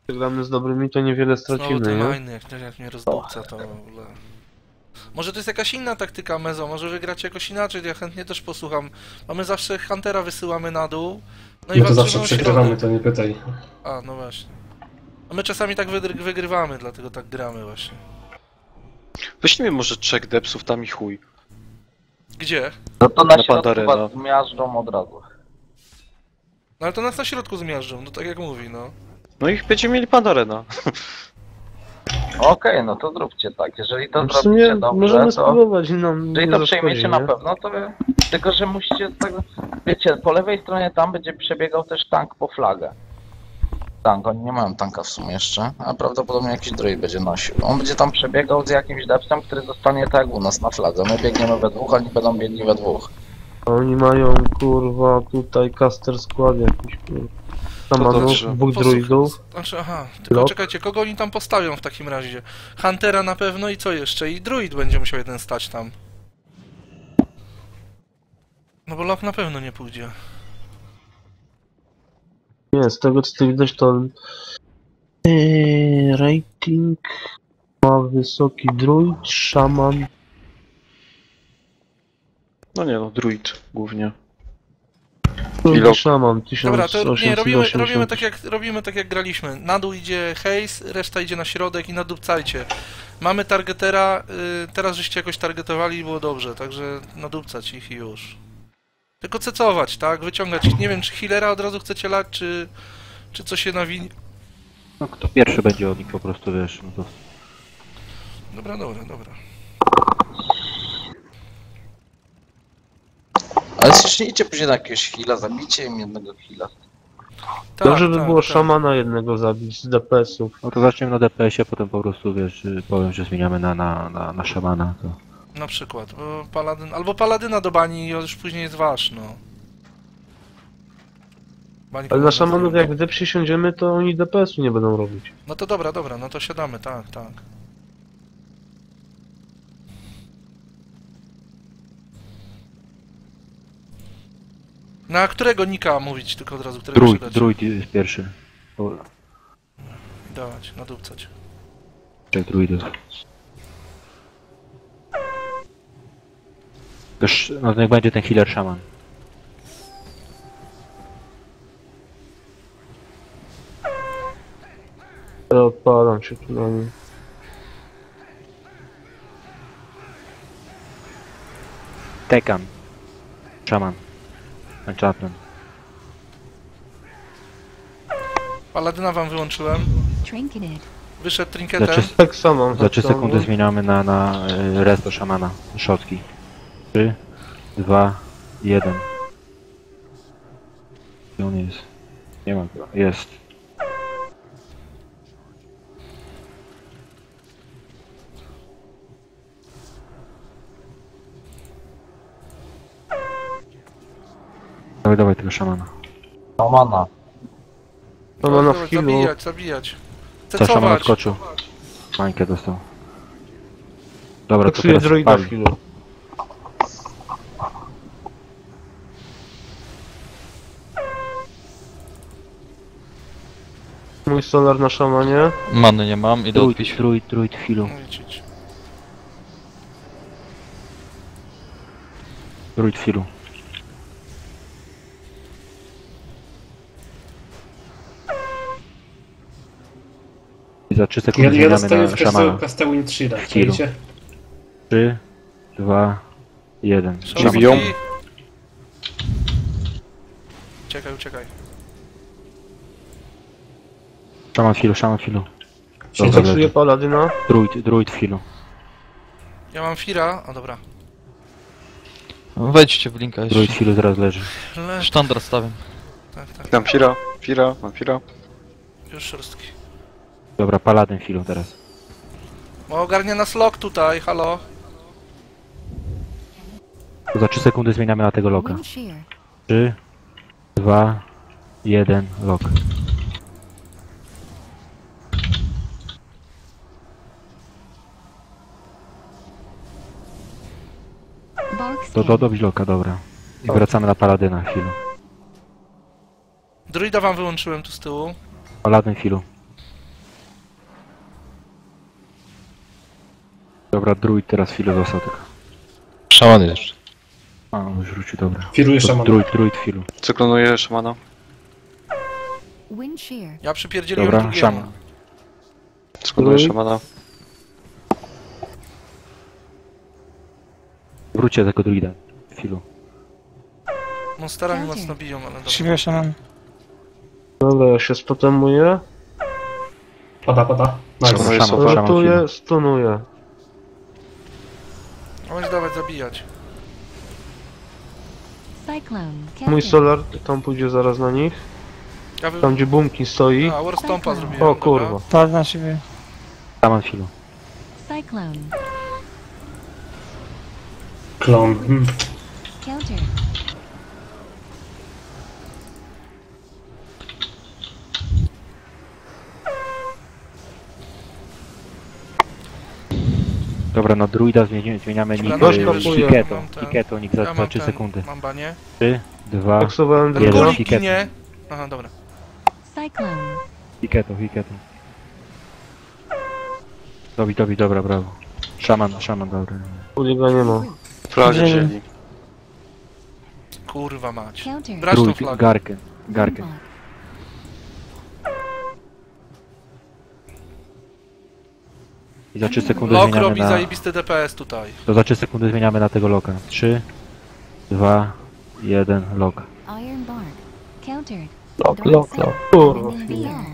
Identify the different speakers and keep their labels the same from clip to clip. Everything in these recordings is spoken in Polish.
Speaker 1: Gramy z dobrymi, to niewiele
Speaker 2: Znowu
Speaker 1: stracimy,
Speaker 2: ten
Speaker 1: nie?
Speaker 2: majny, jak mnie rozdupca, to w ogóle... Może to jest jakaś inna taktyka Mezo, może wygracie jakoś inaczej, ja chętnie też posłucham. Mamy zawsze Huntera wysyłamy na dół, no i
Speaker 3: My to
Speaker 2: walczymy
Speaker 3: zawsze
Speaker 2: o
Speaker 3: przegrywamy,
Speaker 2: środek.
Speaker 3: to nie pytaj.
Speaker 2: A, no właśnie. A my czasami tak wygrywamy, dlatego tak gramy właśnie.
Speaker 4: Weźmy może 3 depsów tam i chuj.
Speaker 2: Gdzie?
Speaker 5: No to na
Speaker 4: Na
Speaker 5: środku
Speaker 4: Pandarena.
Speaker 5: was zmiażdżą od razu.
Speaker 2: No ale to nas na środku zmiażdżą, no tak jak mówi, no.
Speaker 4: No i będziemy mieli Pandarena.
Speaker 5: Okej, no to zróbcie tak. Jeżeli to
Speaker 1: W sumie
Speaker 5: zrobicie dobrze,
Speaker 1: możemy
Speaker 5: to...
Speaker 1: spróbować, nam
Speaker 5: Jeżeli
Speaker 1: nie
Speaker 5: to
Speaker 1: zaszkodzi,
Speaker 5: przejmiecie na
Speaker 1: nie?
Speaker 5: pewno, to... Tylko, że musicie tak... Wiecie, po lewej stronie tam będzie przebiegał też tank po flagę. Tank, oni nie mają tanka w sumie jeszcze, a prawdopodobnie jakiś droid będzie nosił. On będzie tam przebiegał z jakimś depsem, który zostanie tak jak u nas na fladze. My biegniemy we dwóch, oni będą biegli we dwóch.
Speaker 1: Oni mają, kurwa, tutaj caster skład jakiś, kurwa. Samanów,
Speaker 4: dobrze.
Speaker 1: dwóch druidów.
Speaker 2: Znaczy, aha, tylko
Speaker 1: Blok.
Speaker 2: czekajcie, kogo oni tam postawią w takim razie? Huntera na pewno i co jeszcze? I druid będzie musiał jeden stać tam. No bo Lok na pewno nie pójdzie.
Speaker 1: Nie, z tego co tu widać to... rating... Ma wysoki druid, szaman...
Speaker 4: No nie no, druid głównie.
Speaker 1: Druid, szaman,
Speaker 2: Dobra, to nie, robimy
Speaker 1: 1880.
Speaker 2: robimy tak jak graliśmy. Na dół idzie Haze, reszta idzie na środek i nadupcajcie. Mamy targetera, teraz żeście jakoś targetowali i było dobrze, także nadupcać ich i już. Tylko cecować, tak? Wyciągać. Nie wiem, czy healera od razu chcecie lać, czy co się nawinie.
Speaker 6: No kto pierwszy będzie od nich po prostu, wiesz, no to...
Speaker 2: Dobra, dobra, dobra.
Speaker 5: Ale zacznijcie później na jakiegoś heala, zabijcie im jednego heala.
Speaker 2: Tak,
Speaker 1: Dobrze by
Speaker 2: tak,
Speaker 1: było
Speaker 2: tak.
Speaker 1: szamana jednego zabić z DPS-ów.
Speaker 6: No to zaczniemy na DPS-ie, potem po prostu, wiesz, powiem, że zmieniamy na szamana, to...
Speaker 2: Na przykład, bo paladyn, albo paladyna do bani i już później jest wasz, no. Bani
Speaker 1: Ale na
Speaker 2: kogo
Speaker 1: szamanów
Speaker 2: nazwiemy?
Speaker 1: jak gdy przysiądziemy, to oni DPS-u nie będą robić.
Speaker 2: No to dobra, dobra, no to siadamy, tak, tak. Na którego nika mówić tylko od razu, którego przydać?
Speaker 6: Druid jest pierwszy. O,
Speaker 2: Dawać, nadupcać.
Speaker 6: trzech druidów. Też, no niech będzie ten healer szaman.
Speaker 1: Ja odpalam się tu na nim.
Speaker 6: Tekan. Szaman. Enchantment.
Speaker 2: Paladyna wam wyłączyłem.
Speaker 7: Trinketed.
Speaker 2: Wyszedł trinketem.
Speaker 6: Znaczy,
Speaker 1: Tak samo.
Speaker 6: za 3 sekundy zmieniamy na resto szamana. Szotki. 3, 2, 1. Gdzie on jest? Nie ma go. Jest. Dawaj, dawaj tego szamana.
Speaker 5: No mana.
Speaker 1: To ma na
Speaker 2: Dobra,
Speaker 1: healu.
Speaker 2: zabijać, zabijać.
Speaker 6: Co szaman
Speaker 2: Cecować.
Speaker 6: odskoczył? Mańkę dostał. Dobra, to
Speaker 1: Czuję
Speaker 6: teraz
Speaker 1: droida w
Speaker 6: pali.
Speaker 1: healu. Mój solar na szamanie.
Speaker 8: Many nie mam, idę odpić.
Speaker 6: Druid healu.
Speaker 2: No idź.
Speaker 6: Druid healu. I za 3 sekundy
Speaker 3: Ja
Speaker 6: zmieniamy
Speaker 3: dostaję
Speaker 6: na
Speaker 3: w
Speaker 6: szamana.
Speaker 3: Castellin Shielda,
Speaker 6: Healu.
Speaker 3: czujecie?
Speaker 6: 3, 2, 1.
Speaker 2: Szanowni-
Speaker 4: biją.
Speaker 2: Uciekaj, uciekaj.
Speaker 6: Szaman w healu, szaman w healu.
Speaker 3: Siedzi.
Speaker 6: Dobra,
Speaker 1: Czuję paladyna.
Speaker 6: druid w healu.
Speaker 2: Ja mam Fira, o dobra.
Speaker 8: Wejdźcie w linka
Speaker 6: Druid w
Speaker 8: jeszcze.
Speaker 6: healu zaraz leży.
Speaker 8: Sztandar stawiam.
Speaker 2: Tak, tak,
Speaker 4: Mam Fira, mam Fira.
Speaker 2: już szorstki.
Speaker 6: Dobra, paladyn w healu teraz.
Speaker 2: Bo ogarnia nas lok tutaj, halo.
Speaker 6: To za 3 sekundy zmieniamy na tego loka.
Speaker 7: Wind shear.
Speaker 6: 3, 2, 1, lok.
Speaker 7: Bark
Speaker 6: To
Speaker 7: skin.
Speaker 6: dobić loka, dobra. I wracamy na paladyna w healu.
Speaker 2: Druida wam wyłączyłem tu z tyłu.
Speaker 6: Paladyn w healu. Dobra, druid teraz chwilę został tylko.
Speaker 8: Szaman jeszcze.
Speaker 6: A, już wrócił, dobra.
Speaker 3: Firuję
Speaker 6: To
Speaker 3: szamana.
Speaker 6: druid chwilu.
Speaker 4: Cyklonuję szamana.
Speaker 7: Wind shear.
Speaker 2: Ja przypierdzieliłem
Speaker 6: Dobra,
Speaker 2: drugiemu.
Speaker 6: szaman.
Speaker 4: Cyklonuję
Speaker 1: Druid.
Speaker 4: szamana.
Speaker 6: Wróćcie tego druida. Chwilu.
Speaker 2: Monsterami mocno biją, ale dobra.
Speaker 9: Siwy szaman.
Speaker 1: Dobra, ja się spotemuję.
Speaker 3: Pada. Nice.
Speaker 4: Szaman.
Speaker 6: Szaman
Speaker 1: Rotuję, stunuję.
Speaker 2: Chodź dawać zabijać.
Speaker 7: Cyclone.
Speaker 1: Mój
Speaker 7: Counter.
Speaker 1: solar tam pójdzie zaraz na nich.
Speaker 2: Ja wy...
Speaker 1: Tam gdzie Bumkin stoi.
Speaker 2: A, Warstompa zrobiłem.
Speaker 1: O
Speaker 2: dobra.
Speaker 1: kurwa.
Speaker 9: Padł na siebie.
Speaker 6: Szaman chwilu.
Speaker 7: Cyclone.
Speaker 3: Klon.
Speaker 7: Counter.
Speaker 6: Dobra, na druida zmieniamy nick.
Speaker 2: Dobra,
Speaker 1: no, kapuję.
Speaker 6: Hiketo.
Speaker 2: Mam ten-
Speaker 6: Hiketo, nick za
Speaker 2: Ja mam
Speaker 6: 3
Speaker 2: ten-
Speaker 6: sekundy.
Speaker 2: Mam banie.
Speaker 6: 3, 2,
Speaker 1: Taksowałem
Speaker 2: Ten
Speaker 6: Jeden.
Speaker 1: druga.
Speaker 2: gulik
Speaker 6: Hiketo.
Speaker 2: ginie. Aha, dobra.
Speaker 7: Cyclone.
Speaker 6: Hiketo. Dobi, dobra, brawo. Szaman, dobra.
Speaker 1: Uliga nie ma.
Speaker 4: Flagę
Speaker 9: Wzięli.
Speaker 4: wzięli.
Speaker 2: Kurwa mać.
Speaker 7: Counter.
Speaker 2: Brać tą
Speaker 6: Druid,
Speaker 2: flagę.
Speaker 6: garkę.
Speaker 7: Block.
Speaker 6: I za 3 sekundy
Speaker 2: Lok
Speaker 6: zmieniamy
Speaker 2: robi
Speaker 6: na...
Speaker 2: zajebisty DPS tutaj.
Speaker 6: To za 3 sekundy zmieniamy na tego loka. 3, 2, 1, lok.
Speaker 7: Iron bark. Countered.
Speaker 1: Lok. Kurwa.
Speaker 7: Wind and beyond.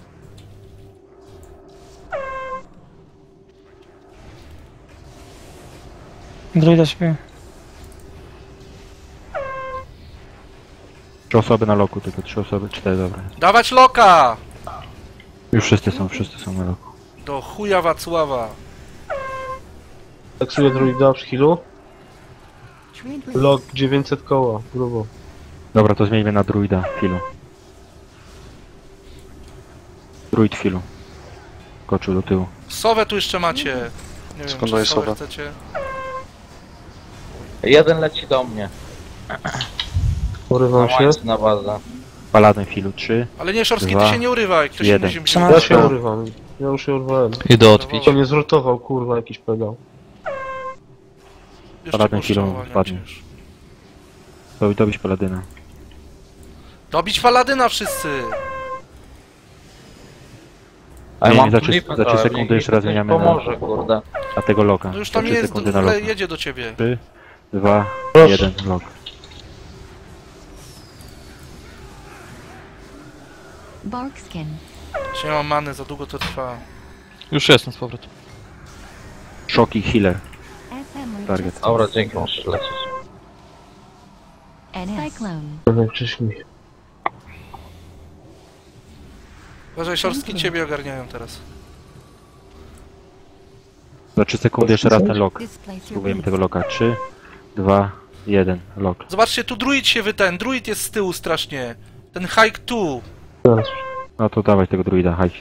Speaker 9: Druida siebie.
Speaker 6: 3 osoby na loku, tylko 3 osoby, 4, dobra.
Speaker 2: Dawać loka!
Speaker 6: Już wszyscy są na loku.
Speaker 2: Do chuja Wacława.
Speaker 1: Taksuję druida przy healu.
Speaker 7: Tread with
Speaker 1: Lok 900 koła. Grubo.
Speaker 6: Dobra, to zmieńmy na druida chwilu. Druid chwilu. Koczył do tyłu.
Speaker 2: Sowę tu jeszcze macie. Nie wiem,
Speaker 4: Skąd daję
Speaker 2: czy sowę
Speaker 4: sowę?
Speaker 2: chcecie.
Speaker 5: Jeden leci do mnie.
Speaker 1: Porywam się.
Speaker 5: Na bazę.
Speaker 6: Paladyn chwilu. 3,
Speaker 2: Ale nie, Szorski, ty
Speaker 6: Dwa,
Speaker 2: się nie urywaj. Ktoś
Speaker 6: jeden.
Speaker 2: inny się
Speaker 9: Szaman.
Speaker 1: Ja się urywam. Ja już się urwałem.
Speaker 8: Idę odpić.
Speaker 1: To mnie zrotował, kurwa, jakiś pedał.
Speaker 2: Jeszcze
Speaker 6: Paladyn
Speaker 2: puszczą,
Speaker 6: chwilą
Speaker 2: ogarniacie
Speaker 6: wpadnie.
Speaker 2: już.
Speaker 6: dobić paladyna.
Speaker 2: Dobić Paladyna wszyscy!
Speaker 5: A
Speaker 6: Nie,
Speaker 5: mam
Speaker 6: za trzy-
Speaker 5: klipę
Speaker 6: za trzy
Speaker 5: dałem,
Speaker 6: sekundy
Speaker 5: niech
Speaker 6: jeszcze raz
Speaker 5: mi ktoś
Speaker 6: zmieniamy na-
Speaker 5: pomoże, kurde.
Speaker 6: A tego loka.
Speaker 2: No już
Speaker 6: Za
Speaker 2: tam
Speaker 6: 3
Speaker 2: jest,
Speaker 6: sekundy na loka.
Speaker 2: jedzie do ciebie.
Speaker 6: 3, 2,
Speaker 1: Proszę.
Speaker 6: 1, lok.
Speaker 7: Barkskin.
Speaker 2: Jeszcze nie mam many, za długo to trwa.
Speaker 8: Już jestem z powrotem.
Speaker 6: Szoki healer.
Speaker 7: SM
Speaker 6: Target.
Speaker 7: Justice.
Speaker 5: Dobra, dzięki, muszę lecieć.
Speaker 7: NS. Cyclone.
Speaker 1: Najwcześniej.
Speaker 2: Uważaj, Szorski ciebie ogarniają teraz.
Speaker 6: Za 3 sekundy jeszcze raz ten lok.
Speaker 7: Displace your
Speaker 6: Spróbujemy
Speaker 7: boots.
Speaker 6: tego loka. 3, 2, 1, lok.
Speaker 2: Zobaczcie, tu druid się druid jest z tyłu strasznie. Ten hike tu.
Speaker 1: Teraz.
Speaker 6: No to dawaj tego druida, chodź.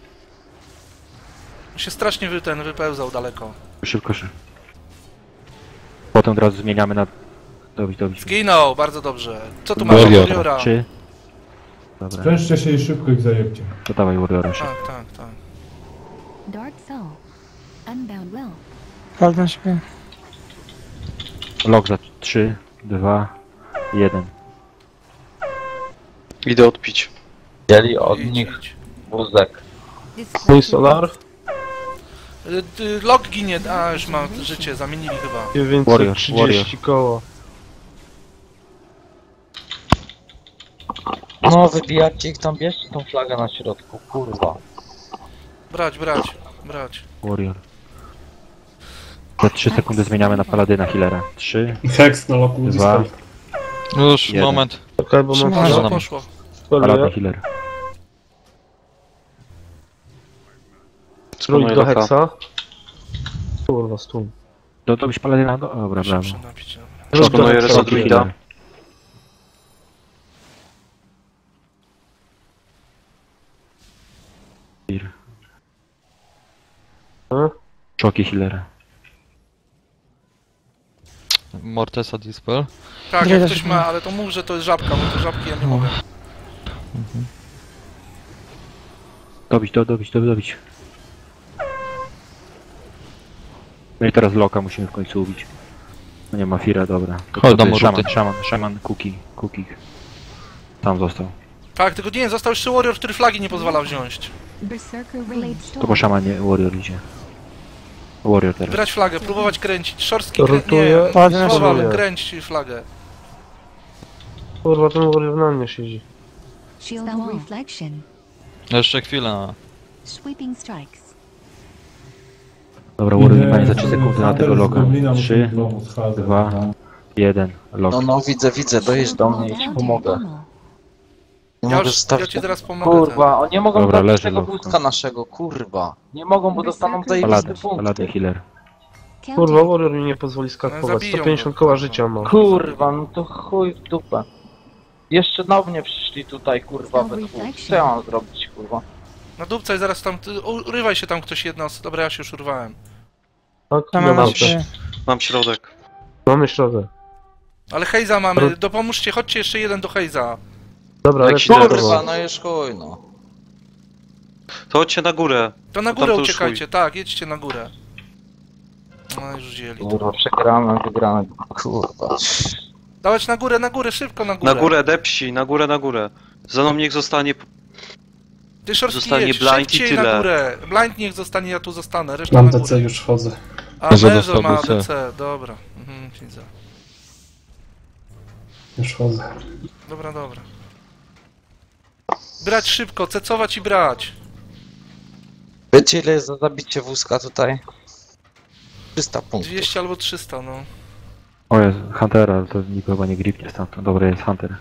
Speaker 2: Się strasznie wypełzał daleko.
Speaker 6: Szybko. Potem od razu zmieniamy na... Dobić.
Speaker 2: Zginął, bardzo dobrze. Co tu masz?
Speaker 8: Warrior.
Speaker 2: Warriora.
Speaker 6: 3. Dobra,
Speaker 3: Sprężcie się i szybko ich zajebcie.
Speaker 6: to dawaj Warriora szybko.
Speaker 2: Tak.
Speaker 7: Dark Soul. Unbound Will.
Speaker 9: Padł na siebie.
Speaker 6: Lok za 3, 2, 1.
Speaker 4: Idę odpić.
Speaker 5: Wzięli od
Speaker 2: Idź,
Speaker 5: nich
Speaker 2: idź.
Speaker 5: wózek.
Speaker 7: Displace
Speaker 1: Mój
Speaker 7: your
Speaker 1: solar
Speaker 7: boots.
Speaker 2: Lok ginie, a już ma życie, zamienili chyba.
Speaker 1: 930 koła.
Speaker 5: No, wybijacie ich tam, bierzcie tą flagę na środku, kurwa.
Speaker 2: Brać.
Speaker 6: Warrior. Za 3 sekundy zmieniamy na paladyna healera. 3,
Speaker 3: Hex na loku,
Speaker 6: 2,
Speaker 3: dispel.
Speaker 8: Już,
Speaker 6: Jeden.
Speaker 8: moment.
Speaker 1: Czekaj, bo mam
Speaker 9: Trzymaj.
Speaker 2: Poszło,
Speaker 8: nam.
Speaker 2: poszło.
Speaker 6: paladyn
Speaker 1: speluje.
Speaker 6: healer.
Speaker 1: Trójk
Speaker 4: Sklonuję
Speaker 1: do
Speaker 4: loka.
Speaker 1: hexa. Kurwa, stun.
Speaker 6: Dobić paladyna? Dobra,
Speaker 2: Muszę
Speaker 6: brawo.
Speaker 2: przenapić, dobra.
Speaker 1: Trójk do
Speaker 4: Przekonuję
Speaker 1: hexa.
Speaker 4: resa
Speaker 6: Szoki
Speaker 4: druida.
Speaker 6: healer.
Speaker 1: E?
Speaker 6: Szoki healera.
Speaker 8: Mortesa Dispel.
Speaker 2: Tak, jak
Speaker 9: Druida
Speaker 2: ktoś
Speaker 9: się
Speaker 2: ma, ale to mów, że to jest żabka, bo to żabki ja nie mogę.
Speaker 6: Dobić. No i teraz Loka musimy w końcu ubić. No nie ma Fira, dobra.
Speaker 8: Chodź, dam mu
Speaker 6: szaman,
Speaker 8: ruty.
Speaker 6: szaman, Kuki. Tam został.
Speaker 2: Tak, tylko nie, został jeszcze Warrior, który flagi nie pozwala wziąć.
Speaker 7: Berserker Relate
Speaker 6: To po
Speaker 7: Storm.
Speaker 6: szamanie Warrior idzie. Warrior teraz.
Speaker 2: Brać flagę, próbować kręcić. Szorstki
Speaker 1: Rotuję.
Speaker 2: nie,
Speaker 9: Ładnie
Speaker 2: słowa, ale
Speaker 1: rotuję.
Speaker 2: kręć flagę.
Speaker 1: Kurwa, ten Warrior na mnie siedzi.
Speaker 7: Shield Wall. Reflection.
Speaker 8: Jeszcze chwilę.
Speaker 7: Sweeping Strikes.
Speaker 6: Dobra, Warrior nie ma nie za 3 sekundy na tego Loka. 3, 2, 1, Lok.
Speaker 5: No, widzę, dojedź do mnie i ci pomogę.
Speaker 7: Pummel.
Speaker 5: Nie
Speaker 2: Ja,
Speaker 5: mogę
Speaker 2: już, ja
Speaker 5: zostawić.
Speaker 2: ci zaraz pomogę.
Speaker 5: Kurwa, oni nie mogą
Speaker 6: Dobra,
Speaker 5: zabić
Speaker 6: leży
Speaker 5: tego
Speaker 6: Lok.
Speaker 5: wózka naszego, kurwa. Nie mogą, bo dostaną zajebiste
Speaker 6: Paladin
Speaker 5: punkty.
Speaker 6: healer.
Speaker 1: Kurwa, Warrior mi nie pozwoli skakować.
Speaker 2: zabiją
Speaker 1: 150
Speaker 2: go.
Speaker 1: koła życia ma.
Speaker 5: Kurwa, no to chuj w dupę. Jeszcze na mnie przyszli tutaj, kurwa, we dwóch. Co ja mam zrobić, kurwa?
Speaker 2: Na dupca i zaraz tam, urywaj się tam ktoś jedna osoba. Dobra, ja się już urwałem.
Speaker 1: Tak,
Speaker 9: Szaman
Speaker 1: dobra.
Speaker 9: na siebie.
Speaker 4: Mam środek.
Speaker 1: Mamy środek.
Speaker 2: Ale Hejza mamy, dopomóżcie, chodźcie jeszcze jeden do Hejza.
Speaker 1: Dobra,
Speaker 4: Jak
Speaker 1: lecz
Speaker 4: się
Speaker 5: Kurwa, no już chuj, no.
Speaker 4: To chodźcie na górę.
Speaker 2: To na
Speaker 4: Tam
Speaker 2: górę
Speaker 4: to już
Speaker 2: uciekajcie, tak, jedźcie na górę. No już wzięli.
Speaker 5: Kurwa, przegramy, wygramy, kurwa.
Speaker 2: Dawać na górę, szybko na górę.
Speaker 4: Na górę depsi, na górę. Za mną niech zostanie...
Speaker 2: Ty Szorstki
Speaker 4: zostanie
Speaker 2: jedź,
Speaker 4: blind i
Speaker 2: szybciej na
Speaker 4: tyle.
Speaker 2: górę. Blind niech zostanie, ja tu zostanę, reszta
Speaker 3: Mam
Speaker 2: na
Speaker 3: DC,
Speaker 2: górę.
Speaker 3: już chodzę.
Speaker 2: A
Speaker 8: Mezo
Speaker 2: Mezo
Speaker 8: dostał
Speaker 2: ma
Speaker 8: DC.
Speaker 2: DC, dobra. Widzę.
Speaker 3: Już chodzę.
Speaker 2: Dobra. Brać szybko, cecować i brać.
Speaker 5: Wiecie ile jest za zabicie wózka tutaj? 300 punktów.
Speaker 2: 200 albo 300, no.
Speaker 6: O jest, Huntera, ale to nikt chyba nie gripnie stamtąd. Dobra, jest Hunter.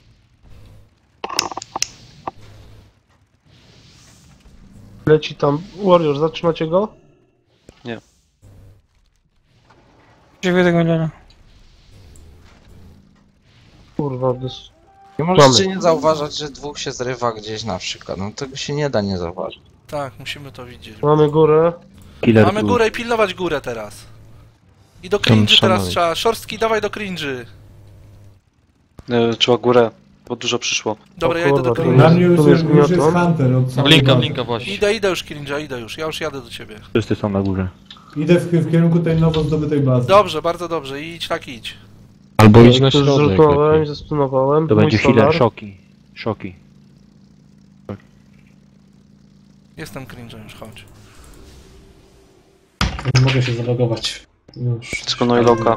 Speaker 1: Leci tam. Warrior, zatrzymacie go?
Speaker 9: Dziękuję tego Milena.
Speaker 1: Kurwa,
Speaker 5: Nie możecie
Speaker 1: Mamy.
Speaker 5: nie zauważać, że dwóch się zrywa gdzieś na przykład. No tego się nie da nie zauważyć.
Speaker 2: Tak, musimy to widzieć.
Speaker 1: mamy górę.
Speaker 6: Killer
Speaker 2: Mamy
Speaker 6: tu.
Speaker 2: górę i pilnować górę teraz. I do
Speaker 8: Tam
Speaker 2: cringe'y teraz
Speaker 8: szanowni.
Speaker 2: trzeba. Szorstki, dawaj do cringe'y.
Speaker 4: Trzeba górę, bo dużo przyszło.
Speaker 2: Dobra,
Speaker 1: O
Speaker 2: ja idę do
Speaker 1: kurwa,
Speaker 2: cringe'y.
Speaker 3: Na mnie już
Speaker 1: Tu jest
Speaker 3: jest
Speaker 1: gnioton.
Speaker 3: Hunter od samego
Speaker 8: Blinka
Speaker 3: razu.
Speaker 8: właśnie.
Speaker 2: Idę już cringe'a, idę już. Ja już jadę do ciebie.
Speaker 6: Wszyscy są na górze.
Speaker 3: Idę w kierunku tej nowo zdobytej bazy.
Speaker 2: Dobrze, bardzo dobrze. Idź, tak idź.
Speaker 8: Albo idź na
Speaker 1: Już
Speaker 8: środek.
Speaker 1: zrutowałem,
Speaker 8: lepiej.
Speaker 1: zestunowałem.
Speaker 6: To
Speaker 1: Mój
Speaker 6: będzie
Speaker 1: solar.
Speaker 6: healer, szoki.
Speaker 2: Jestem cringe'em, już chodź.
Speaker 3: Nie mogę się zalogować. Już.
Speaker 4: Tylko no i loka.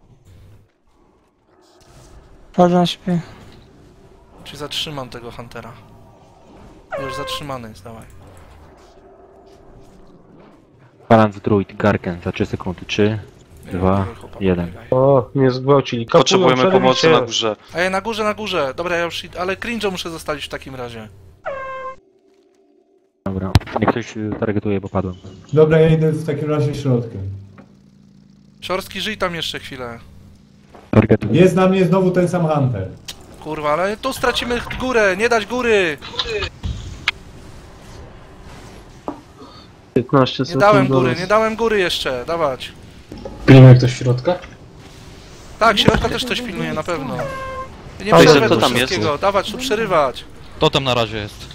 Speaker 9: Wchodzę na siebie.
Speaker 2: Czy zatrzymam tego Huntera? Już zatrzymany jest, dawaj.
Speaker 6: Balans druid, Garken za 3 sekundy. 3, 2, 1.
Speaker 1: O, mnie zgwałcili. Kapują,
Speaker 4: Potrzebujemy
Speaker 1: przerywi
Speaker 4: pomocy
Speaker 1: się.
Speaker 4: na górze.
Speaker 2: A ja na górze. Dobra, ja już idę. Ale cringe'a muszę zostawić w takim razie.
Speaker 6: Dobra, niech ktoś targetuje, bo padłem.
Speaker 3: Dobra, ja idę w takim razie środkiem.
Speaker 2: Szorstki, żyj tam jeszcze chwilę.
Speaker 6: Targetuje.
Speaker 3: Jest na mnie znowu ten sam Hunter.
Speaker 2: Kurwa, ale tu stracimy górę, nie dać góry!
Speaker 1: 15
Speaker 2: Nie
Speaker 1: sekund.
Speaker 2: dałem
Speaker 1: do
Speaker 2: góry,
Speaker 1: nas.
Speaker 2: nie dałem góry jeszcze, dawać.
Speaker 3: Pilnuje ktoś środka?
Speaker 2: Tak, środka też coś pilnuje, na pewno. Nie
Speaker 1: Ale
Speaker 2: przerywaj
Speaker 4: kto
Speaker 2: do
Speaker 4: tam jest?
Speaker 2: wszystkiego, dawać, tu przerywać.
Speaker 8: Totem na razie jest.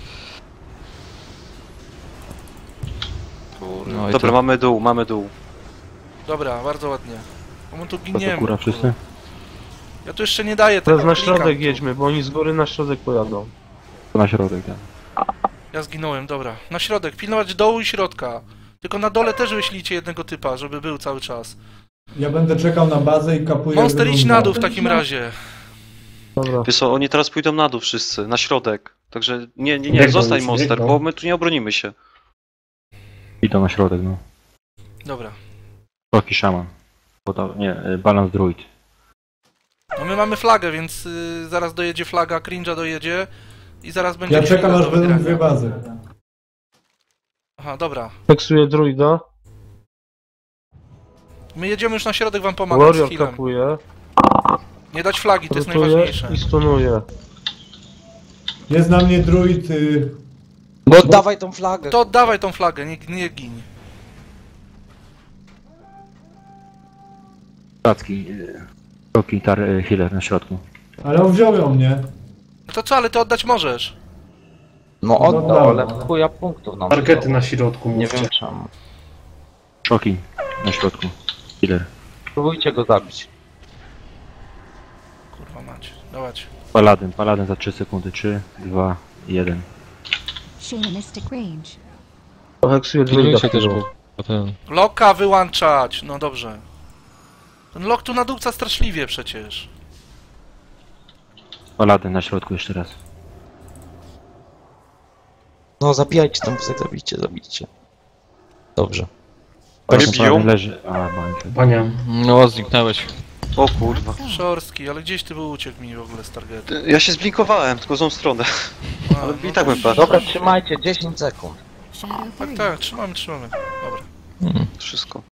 Speaker 8: No i
Speaker 4: Dobra,
Speaker 8: to.
Speaker 4: mamy dół.
Speaker 2: Dobra, bardzo ładnie. Bo my tu
Speaker 6: To
Speaker 2: giniemy.
Speaker 6: góra wszyscy?
Speaker 2: Ja tu jeszcze nie daję tego,
Speaker 1: Teraz na
Speaker 2: klikam
Speaker 1: środek
Speaker 2: tu.
Speaker 1: jedźmy, bo oni z góry na środek pojadą.
Speaker 6: To na środek, tak.
Speaker 2: Ja zginąłem, dobra. Na środek, pilnować dołu i środka. Tylko na dole też wyślijcie jednego typa, żeby był cały czas.
Speaker 3: Ja będę czekał na bazę i kapuję...
Speaker 2: Monster, idź
Speaker 3: jedną
Speaker 2: na dół w
Speaker 3: bazę.
Speaker 2: takim razie.
Speaker 1: Dobra.
Speaker 4: Wiesz co, oni teraz pójdą na dół wszyscy, na środek. Także nie,
Speaker 3: Biegną
Speaker 4: zostań
Speaker 3: już,
Speaker 4: Monster,
Speaker 3: biegną.
Speaker 4: bo my tu nie obronimy się.
Speaker 6: Idą na środek, no.
Speaker 2: Dobra.
Speaker 6: Szoki szaman. Balans druid.
Speaker 2: No my mamy flagę, więc zaraz dojedzie flaga, cringe'a dojedzie. I zaraz będzie...
Speaker 3: Ja czekam
Speaker 2: chwila
Speaker 3: aż
Speaker 2: do
Speaker 3: będą
Speaker 2: wygrania.
Speaker 3: dwie bazy.
Speaker 2: Aha, dobra.
Speaker 1: Teksuję druida.
Speaker 2: My jedziemy już na środek wam pomagać z
Speaker 1: Warrior
Speaker 2: healem.
Speaker 1: kapuje.
Speaker 2: Nie dać flagi, to jest
Speaker 1: Rotuje
Speaker 2: najważniejsze.
Speaker 1: i stunuje.
Speaker 3: Jest na mnie druid...
Speaker 5: Bo oddawaj tą flagę.
Speaker 2: To oddawaj tą flagę, nie gin.
Speaker 6: Tacki. Szoki, healer na środku.
Speaker 3: Ale on wziął ją, nie?
Speaker 2: No to co, ale ty oddać możesz.
Speaker 5: No oddał, ale chuja punktów nam
Speaker 3: Targety
Speaker 5: zostało.
Speaker 3: na środku,
Speaker 5: Nie
Speaker 3: mówcie.
Speaker 5: wiem czemu.
Speaker 6: Szoki. Na środku. Killer.
Speaker 5: Próbujcie go zabić.
Speaker 2: Kurwa mać. Dawać.
Speaker 6: Paladyn za 3 sekundy. 3, 2, 1.
Speaker 7: Shamanistic range.
Speaker 1: Heksuję druida
Speaker 8: Pilnujcie też,
Speaker 1: chwilą.
Speaker 8: bo ten...
Speaker 2: Loka wyłączać! No dobrze. Ten lok tu nadupca straszliwie przecież.
Speaker 6: Paladyn na środku jeszcze raz.
Speaker 5: No zabijajcie tam, zabijcie. Dobrze.
Speaker 4: Mnie biją?
Speaker 6: Paladyn leży. A, bańkę.
Speaker 3: Panie.
Speaker 8: No, zniknęłeś.
Speaker 4: O kurwa.
Speaker 2: Szorski, ale gdzieś ty był uciekł mi w ogóle z targetu.
Speaker 4: Ja się zblinkowałem, tylko złą stronę.
Speaker 2: A,
Speaker 4: Ale
Speaker 2: no
Speaker 4: i tak bym
Speaker 2: to-
Speaker 4: padł.
Speaker 5: Dobra, trzymajcie, 10 sekund.
Speaker 7: Shadow
Speaker 2: Tak,
Speaker 7: 3.
Speaker 2: tak, trzymamy. Dobra.
Speaker 4: Wszystko.